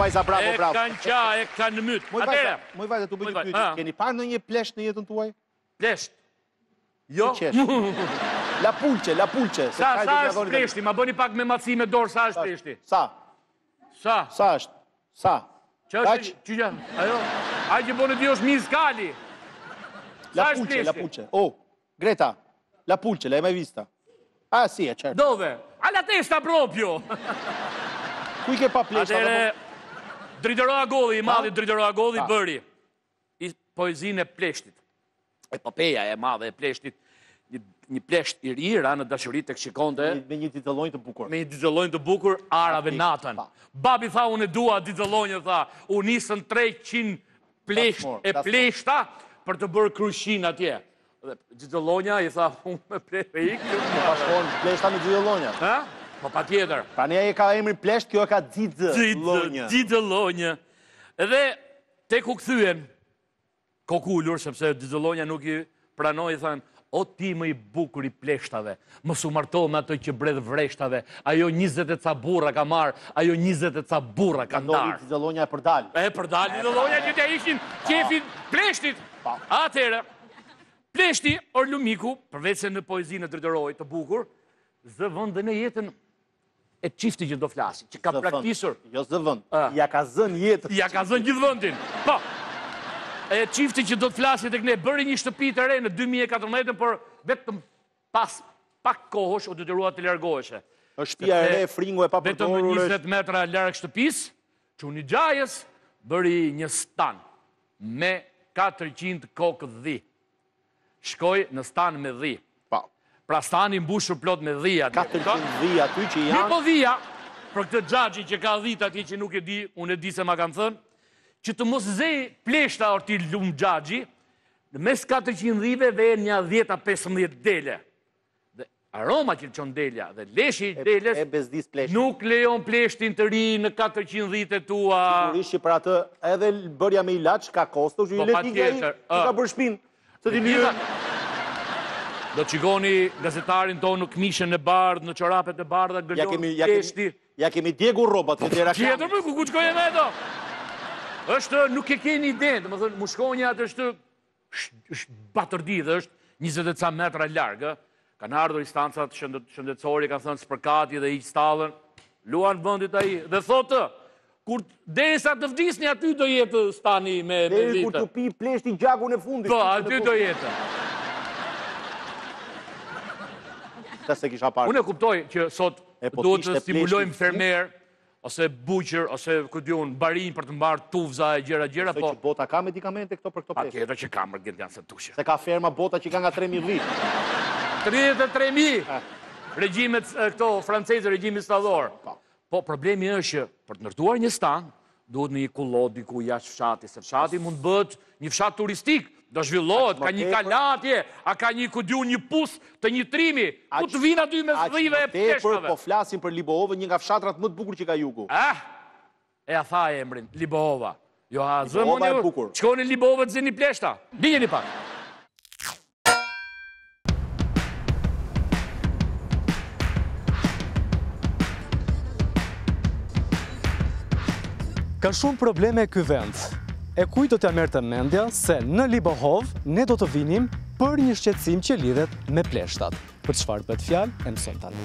vajza, bravo, bravo. E kanë qa, e kanë myt. Atere. Moj vajza, tu bëjë pyetje. Keni parë në një plesht në jetën tuaj? Plesht? Jo? La pulqe. Sa është pleshti? Ma bëni pak me matësi me dorë, sa është pleshti? Sa? Sa? Sa është? Sa? Që është? Që ajo? A që bënë dy është miskali. La pulqe. Oh, Greta, la pulqe, l'hai mai vista? Ah, sì, è certo. Dove? Alla testa proprio! Kuj ke pa pleshta? Atere, Dritoroa Golli, i madhi Dritoroa Golli bëri poezinë e pleshtit. Epopeja e madhe e pleshtit, një plesht i rira në dashurit të kshikonte. Me një ditëllonjë të bukur. Me një ditëllonjë të bukur, arave natën. Babi tha, unë e dua ditëllonjë, tha, u nisën 300 plesht e pleshta për të bërë kryshin atje. Ditëllonja i tha, unë me plesht e ikë. Në pashkon pleshta me ditëllonja. Po pa tjetër. Pra një e ka emri plesht, kjo e ka ditëllonja. Ditëllonja. Edhe te ku këthyen, kokullur, sepse ditëllonja nuk i pranoj, i thanë, o ti më i bukur i pleshtave, më su martoh me ato që bredh vreshtave, ajo 20 e ca burra ka marë, ajo 20 e ca burra ka ndarë. Ndori ditëllonja e përdal. E përdal ditëllonja që t'ja ishin qefin pleshtit. Atere, pleshti, Orlumiku, përveç se në poezinë të Dritorovit të bukur, zë vëndën e jetën e qifti që do flasi, që ka praktisur. Jo zë vënd, ja ka zën jetën. Ja ka zën gjithë vëndin. Po, e qifti që do të flasit e këne, bëri një shtëpi të re në 2014, por vetëm pas pak kohësh o detyrua të largoheshe. Është shtëpia e re, fringu e papërdorur. Vetëm 20 metra larg shtëpis, që unë i gjajës, bëri një stan me 400 kokë dhi. Shkoj në stan me dhi. Pra stani mbushur plot me dhia. 400 dhia aty që janë. Një po dhia, për këtë xhaxhi që ka dhit atje që nuk e di, unë e di se ma kanë thënë, që të mos zej pleshta orti lumë xhaxhi, në mes 400 dhive dhe një 10-15 dele. Dhe aroma që qënë delja dhe leshi deles nuk lejon pleshtin të ri në 400 dhite tua. Sigurisht që për atë edhe bërja me ilaç ka kosto, që i letika i ka bërë shpinë. Të ti lyë. Do të qikoni gazetarin tonë në këmishën e bardhë, në qorapet e bardha, gëllon pleshti. Ja kemi djegur robat, që tjera kamë. Tjetër për ku qkoj e me do? është, nuk e keni ide, dhe më thënë, mushkonja atë është batërdi dhe është 20 ca metra largë, kanë ardhur instancat shëndetësori, kanë thënë spërkati dhe iqë stallën, luan vëndit aji, dhe thotë, kur derisa të vdisni aty do jetë stani me vitë. Deri kur të pi pleshti gjakun e fundit. Po, aty do jetë. Unë e kuptoj që sot duhet të stimulojmë fermer, ose buqër, ose këdion, barin për të mbarë tufza e gjera, po... që bota ka medikamente këto për këto pleshtë? A tjetër që ka mërgjit janë se tushe. Se ka ferma bota që ka nga 3.000 vit. 33.000! Regjimet këto franceze, regjimit stallor. Po, problemi është që për të ndërtuar një stan, duhet një kullot diku jashtë fshati, se fshati mund bëhet një fshat turistik, do zhvillohet, ka një kalatje, a ka një kudiun, një pus të një trimi, ku të vinë aty me dhive e pleshkave. Po flasim për Libohove, një nga fshatrat më të bukur që ka jugu. E a tha emrin, Libohova. Jo, a zëmë një, qkoni Libohove të zini pleshta. Bijeni pak. Ka shumë probleme ky vend. E kuj do t'ja merë të mendja se në Libohov ne do të vinim për një shqetësim që lidhet me pleshtat. Për çfarë bëhet fjalë, e mëson tani.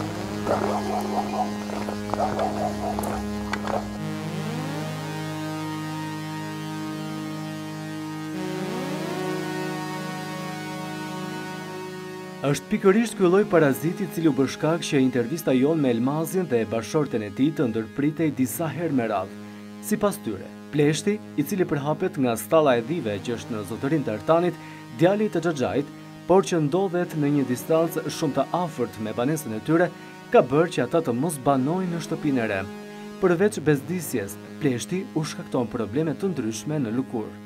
Është pikërisht ky lloj paraziti i cili u bë shkak që intervista jon me Elmazin dhe bashorten e tij të ndërpritej disa herë me radhë. Sipas tyre, pleshti, i cili përhapet nga stalla e dhive që është në zotërinë të Ertanit, djali të Xhaxhait, por që ndodhet në një distancë shumë të afërt me banesën e tyre, ka bërë që ata të mos banojnë në shtëpinë e re. Përveç bezdisjes, pleshti u shkakton probleme të ndryshme në lëkurë.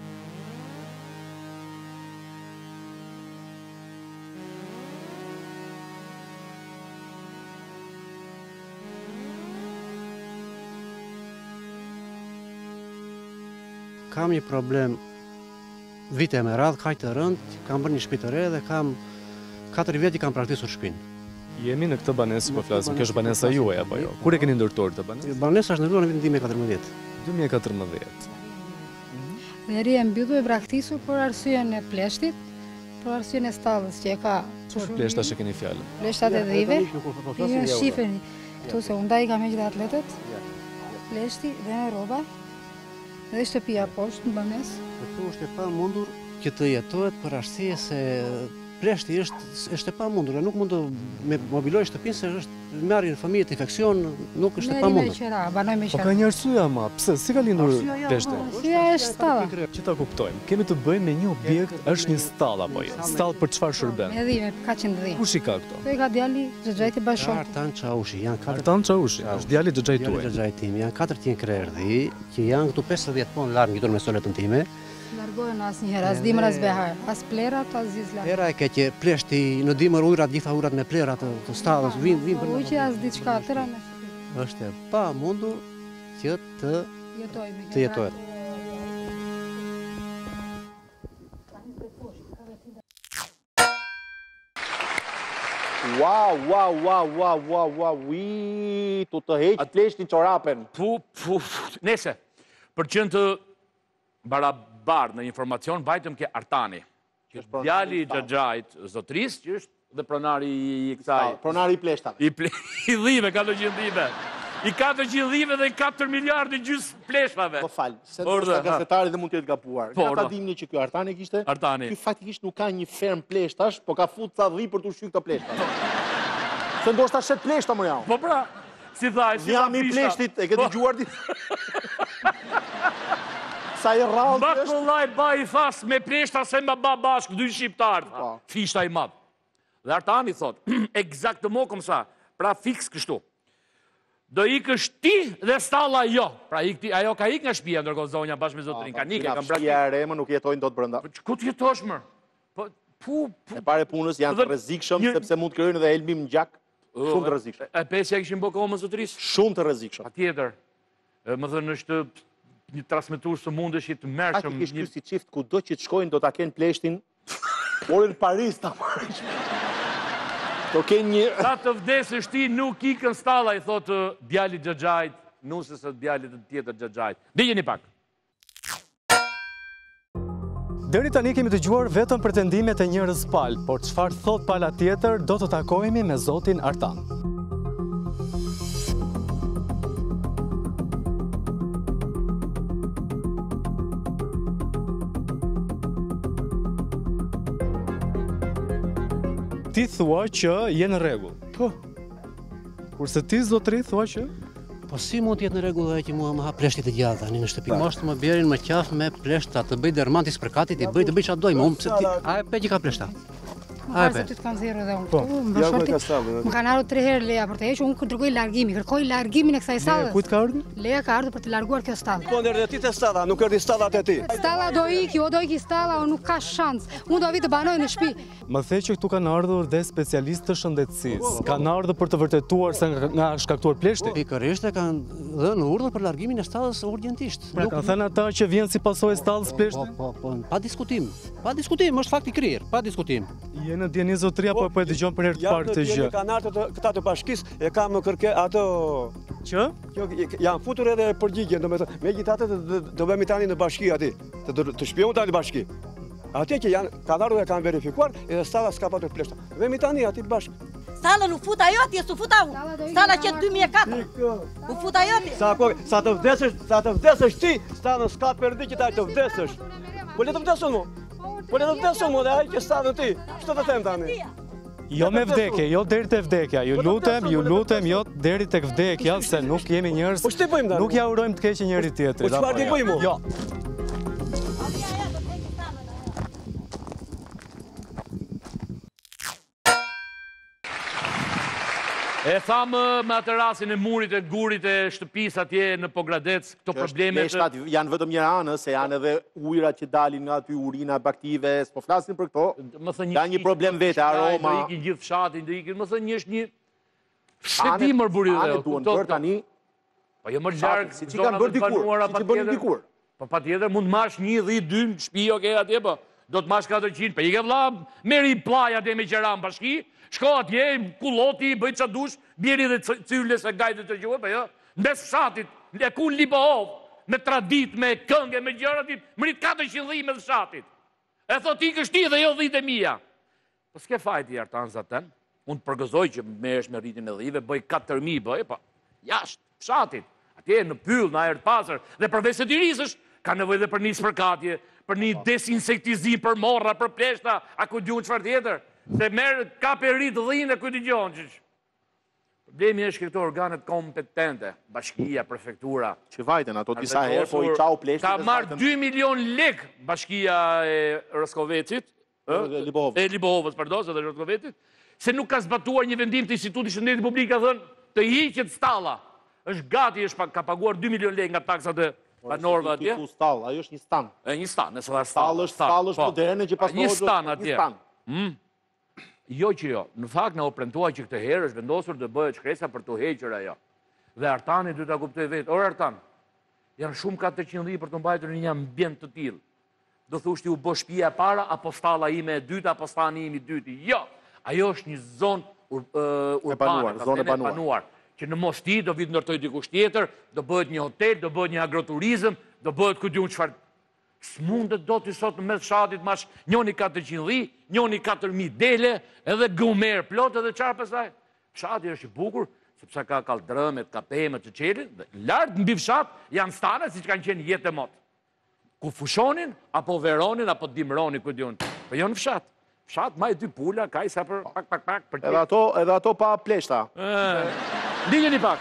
Kam një problem vite me radhë, kaq të rënd, kam bërë një shtëpi të re dhe kam 4 vjet i kam praktisur shtëpinë. Jemi në këtë banesë po flasim, kjo është banesa juaj apo jo? Kur e keni ndërtuar këtë banesë? Banesa është ndërtuar në vitin 2014. 2014. Dheri e mbyllur e braktisur për arsyen e pleshtit, për arsyen e stallës që e ka. Çfarë pleshta që keni fjalën? Pleshtat e dhive, jo shifeni. Këtu se unë i kam heqë dhe atletet, pleshti dhe në roba, dhe shtëpia poshtë në banesë. Këtu është e pamundur që të jetohet për arsye se pleshti është e pamundur, nuk mund të me mobiloj shtëpinë se është marrin fëmijët infeksion, nuk është e pamundur. Me qera, banoj me Po qera. ka një arsye ama, pse si ka lindur pleshti? Arsyeja është stalla. Që ta kuptojmë, kemi të bëjmë me një objekt, është një stall apo jo? Stall për çfarë shërben? Me dhime, ka qenë dhimë. Kush i ka këto? Këto i ka djali Xhaxhajti bashkë. Artan Çaushi, janë 4 Artan Çaushi, është djali i Xhaxhajt tuaj. Xhaxhajtim, janë 4 tjenë krerdhi, që janë këtu 50 ponë larg ngitur me soletën time. Largohen asnjëherë, as dimër as behar, as plerat, as zizla. Era e ke që pleshti në dimër ujrat, gjitha ujrat me plerat të stallës, vin për Ujqi as diçka, tëra me është e pamundur që të jetohet. Tu të heq pleshtin çorapen. Nese, për qenë të barabartë në informacion, bajtëm ke Artani, që është djali i Xhaxhajt zotris, që është dhe pronari i kësaj. Pronari i pleshtave. I dhive, 400 dhive. I 400 dhive dhe 4 miliardë gjys pleshave. Po falë, se ndoshta gazetari dhe mund të jetë gabuar. Nga ta dimni që kjo Artani kishte, ky faktikisht nuk ka një ferm pleshtash, po ka fut ca dhi për të ushqyer këto pleshta. Se ndoshta shet pleshta më janë. Po pra, si thaj, si jam i pleshtit, e ke dëgjuar ti? Sa i rrallë është? Bakullaj ba i thas me pleshta se me ba bashkë, dy shqiptarë. Fishta i madhë. Dhe Artani thot, egzaktëmo kom sa, pra fix kështu. Do ikësh ti dhe stalla jo. Pra ajo ka ik nga shtëpia ndërkohë zonja bashkë me zotrin. Ka nikë, kanë brakë. Shtëpia e re, më nuk jetojnë dot brenda. Ku të jetosh më? E pare punës janë të rrezikshëm sepse mund të krijojnë edhe helmim në gjak. Shumë të rrezikshëm. E pesja kishin bë kohë më zotris? Shumë të rrezikshëm. Patjetër. Më thënë është një transmetues të mundeshit të mërshëm. Ati kishë si qift kudo që të shkojnë do ta kenë pleshtin. Por në Paris ta marrë. Do kenë një... Sa të vdesësh ti nuk ikën stalla, i thotë djali Xhaxhajt, nusës e djalit të tjetër Xhaxhajt. Dijeni pak. Deri tani kemi dëgjuar vetëm pretendimet e njerëz palë, por çfarë thot pala tjetër do të takohemi me zotin Artan. Ti thua që je në rregull. Po. Kurse ti zotri thua që po si mund të jetë në rregull ai që mua më hap pleshtit të gjallë tani në shtëpi. Mos të më bjerin më qaf me pleshta, të bëj dermantis për katit, të bëj çfarë doj, më pse ti a e pe që ka pleshta. A e ty të kanë zero dhe unë këtu, më kanë ardhur 3 herë leja për të hequr, unë dërgoj largimi, kërkoj largimin e kësaj stallës. Kujt ka ardhur? Leja ka ardhur për të larguar kjo stallë. Po ndër ti te stalla, nuk erdhi stalla te ti. Stalla do iki, do iki stalla, nuk ka shans. Unë do vi të banoj në shtëpi. Më the që këtu kanë ardhur dhe specialistë të shëndetësisë. Kanë ardhur për të vërtetuar se nga shkaktuar pleshti. Pikërisht e kanë dhënë urdhër për largimin e stallës urgjentisht. Pra kanë thënë ata që vjen si pasojë stallës pleshti? Po, pa diskutim. Pa diskutim, është fakt i krijer, pa diskutim. Je në dieni zotria apo po e dëgjon për herë të parë këtë gjë? Kanë ardhur këta të bashkisë, e kam në kërke ato që janë futur edhe përgjigjen, domethënë, megjithatë do bëhemi tani në bashki aty, të shpjegojmë tani bashki. Atje që janë kanë ardhur e kanë verifikuar, edhe stalla s'ka patur pleshta. Vemi tani aty bashkë. Stalla u fut ajo atje, s'u fut unë. Stalla që 2004. U fut ajo atje. Sa të vdesësh ti, stalla s'ka perdi që ta të vdesësh. Po le të vdesun mu. Po le të vdesun mu dhe ai që stallën ti. Ç'do të them tani? Jo me vdekje, jo deri te vdekja. Ju lutem, jo deri tek vdekja, se nuk jemi njerëz. Po ç'të bëjmë tani? Nuk ja urojmë të keqë njëri tjetrit. Po çfarë bëjmë? Jo. E thamë me atë rastin e murit e gurit e shtëpisë atje në Pogradec, këto probleme... Pleshtat janë vetëm një anë, se janë edhe ujrat që dalin nga aty, urina baktive, s'po flasin për këto. Ka një problem vete, aroma... Do ikin gjithë fshatin, do ikin, më thënë një është një... Shteti mërburi dhe... Anë duhen bërë tani... Po jo më gjarë... Si që kanë bërë dikur, Po pa tjetër, mund marrësh 1, 10, 2 shtëpi, oke, atje, po... do të mash 400, për i ke vla, meri plaja dhe me qera në bashki, shko atje, kuloti, bëj qa dush, bjeri dhe cylle se gajtë të gjuhë, për jo, në mes fshatit, e ku në Libohov, me tradit, me kënge, me gjëratit, më rrit 400 dhimë dhe fshatit. E thot ti kështi dhe jo 10.000. Po s'ke fajti Artan zaten, unë përgëzoj që me është me rritin e dhive, bëj 4.000, bëj, pa, jashtë, fshatit, atje në pyll, në ajer të pasër, dhe përveç se t'i risësh, ka nevoj dhe për një spërkatje, për një desinsektizim, për morra, për pleshta, a ku djunë qëfar tjetër, se merë ka për rritë dhinë e ku t'i gjonë qësh. Problemi është këto organet kompetente, bashkia, prefektura. Që vajten ato disa herë, po i qau pleshtë. Ka marrë 2 milion lek bashkia e Roskovecit, e Libohovës, pardon, se dhe Roskovecit, se nuk ka zbatuar një vendim të Institutit Shëndetit Publik, ka thënë të hiqet stalla. Është gati, ka paguar 2 milion lek nga taksat e banorëve atje. Ajo është një stan. Një stan, nëse dhe stall është moderne që pas një stan atje. Jo që jo, në fakt në oprentua që këtë herë është vendosur të bëhet shkresa për të heqër ajo. Dhe Artani du të kuptoj vetë, orë Artan, janë shumë 400 dhimë për të mbajtur një ambient të tillë. Do thushti u bë shtëpia e para, apo stalla ime e dytë, apo stani imi i dyti. Jo, ajo është një zonë urbane, zonë e banuar. Që në mos ti do vitë ndërtoj dikush tjetër, do bëhet një hotel, do bëhet një agroturizëm, do bëhet ku diun çfarë. S'mundet do t'i sot në mes fshatit mash njoni 400 dhi, njoni 4.000 dele, edhe gumer plot edhe qarë pësaj. Fshati është i bukur, sepse ka kaldrëmet, ka pemet që qelin, dhe lartë mbi fshat janë stane si që kanë qenë jetë e motë. Ku fushonin, apo veronin, apo dimronin, ku diun. Për jo në fshat. Fshat ma e dy pula, ka i sa për pak. Edhe ato pa pleshta. Digjeni pak.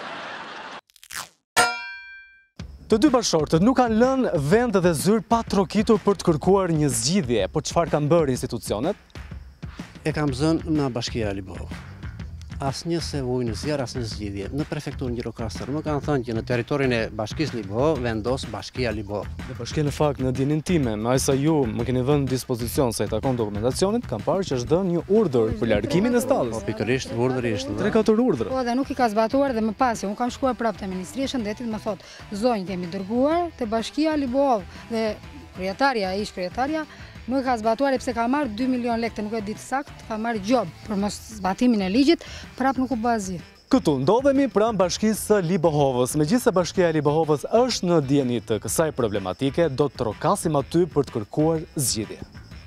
Të dy bashkëshortët nuk kanë lënë vend dhe zyrë pa trokitur për të kërkuar një zgjidhje, por çfarë kanë bërë institucionet? E kam zënë në bashkia e Libohov. Asnjë se ujë në zjarr, asnjë zgjidhje. Në prefekturën Gjirokastër më kanë thënë që në territorin e bashkisë Libohov vendos bashkia Libohov. Dhe bashkia në fakt në dienin time, me aq sa ju më keni vënë në dispozicion sa i takon dokumentacionit, kam parë që është dhënë një urdhër për largimin e stallës. Po pikërisht urdhri ishte. 3-4 urdhra. Po dhe nuk i ka zbatuar dhe më pas, unë kam shkuar prapë te Ministria e Shëndetit, më thotë, zonjë kemi dërguar te bashkia Libohov dhe kryetarja nuk ka zbatuar e pse ka marrë 2 milion lekë, nuk e ditë sakt, ka marrë gjobë për mos zbatimin e ligjit, prapë nuk u bazi. Këtu ndodhemi pranë bashkisë së Libohovës. Megjithëse bashkia e Libohovës është në dieni të kësaj problematike, do të trokasim aty për të kërkuar zgjidhje.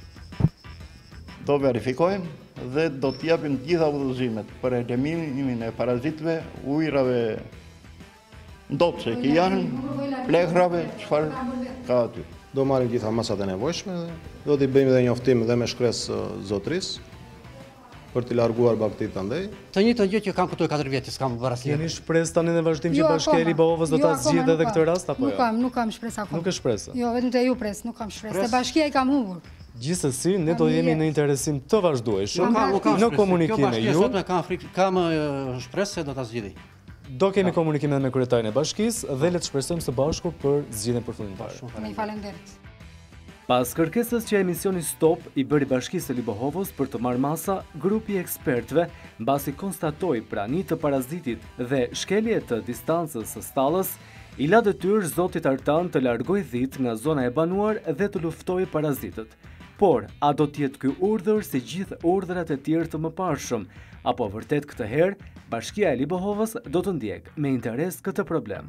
Do verifikojmë dhe do të japim të gjitha udhëzimet për eliminimin e parazitëve, ujrave ndotëse që janë, plehrave, çfarë ka aty. Do marrim gjitha masat e nevojshme dhe do t'i bëjmë edhe njoftim dhe me shkresë zotërisë për t'i larguar bakterit andej. Të njëjtën gjë që kam këtu 4 vjet, s'kam bërë asnjë. Keni shpresë tani në vazhdim që bashkia e Libohovës do ta zgjidhë edhe këtë rast apo jo? Nuk kam shpresë akoma. Nuk e shpresë. Jo, vetëm te ju pres, nuk kam shpresë. Te bashkia i kam humbur. Gjithsesi, ne do jemi në interesim të vazhdueshëm në komunikimin e ju. Kam shpresë se do ta zgjidhë. Do kemi komunikime me kryetarin e bashkisë dhe le të shpresojmë së bashku për zgjidhjen përfundimtare. Faleminderit. Pas kërkesës që emisioni Stop i bëri bashkisë së Libohovës për të marrë masa, grupi ekspertëve mbasi konstatoi prani të parazitit dhe shkelje të distancës së stallës, i la detyrë zotit Artan të largojë dhitë nga zona e banuar dhe të luftojë parazitët. Por, a do t'jetë ky urdhër si gjithë urdhrat e tjerë të mëparshëm, apo vërtet këtë herë, bashkia e Libohovës do të ndjek me interes këtë problem?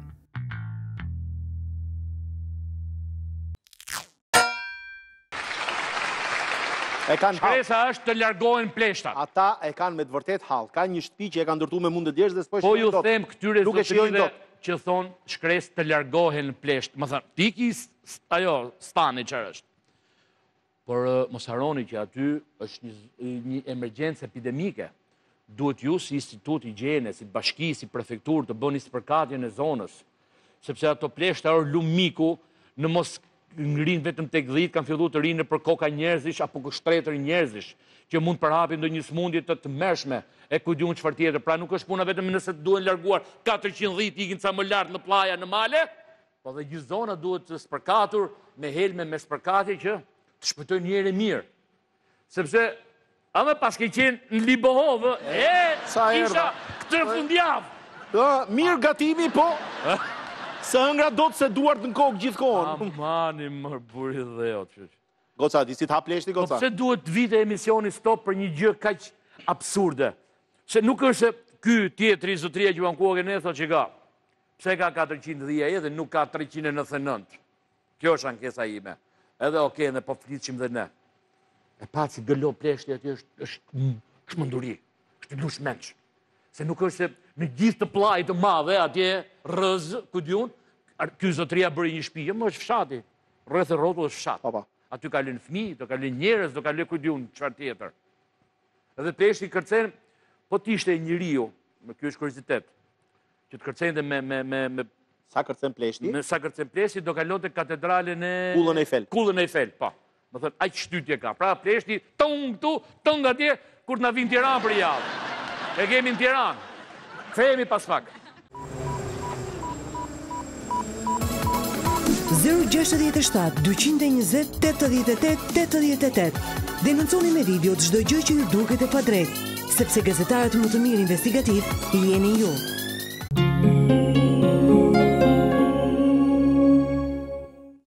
Shkresa është të largohen pleshtat. Ata e kanë me të vërtet hall. Ka një shtëpi që e kanë ndërtuar me mundë djersh dhe s'po shijojnë dot. Po ju them këtyre zotërive që thon shkresë të largohen plesht. Më thënë, tiki ajo stani çfarë është. Por mos harroni që aty është një emergjencë epidemike. Duhet ju si institut higjiene, si bashki, si prefekturë të bëni spërkatjen e zonës. Sepse ato pleshta lumiku në mos ngrin vetëm tek dhit, kanë filluar të rinë për koka njerëzish apo kështretër njerëzish, që mund përhapin ndonjë smundje të tmerrshme e ku diun çfarë tjetër. Pra nuk është puna vetëm nëse duhen larguar 400 dhit ikin ca më lart në plaja në male, po dhe gjithë zona duhet të spërkatur me helme me spërkatje që të shpëtojnë një herë mirë. Sepse ama pas ke qenë në Libohovë, isha këtë fundjavë. Mirë gatimi, po se hëngra do të se duart në kokë gjithkohën. Amani më buri dhe o të Goca, di si t'ha pleshti, Goca? Pse duhet vite emisioni stop për një gjë kaq absurde? Se nuk është se ky tjetri zotria që bankuar ne thotë që ka. Pse ka 410 edhe nuk ka 399? Kjo është ankesa ime. Edhe okej, ne po flisim dhe ne. E paci gëlo pleshti aty është shmënduri, është lushmenç. Se nuk është se në gjithë të plaj të madhe, atje rëz, ku diun, ky zotria bëri një shtëpi, më është fshati. Rreth e rrotull është fshat. Aty ka lënë fëmijë, do ka lënë njerëz, do ka lënë ku diun çfarë tjetër. Edhe pleshti kërcen, po t'ishte njeriu, me ky është kuriozitet, që të kërcente me sa kërcen pleshti? Sa kërcen pleshti do kalonte katedralen e Kullën e Eiffel. Kullën e Eiffel, po. Më thënë, aq shtytje ka. Pra pleshti tung këtu, tung atje, kur na vin Tiranë për javë. E kemi në Tiranë. Kthehemi pas pak. 067 220 88 88. Denonconi me video çdo gjë që ju duket e padrejtë, sepse gazetarët më të mirë investigativ jeni ju.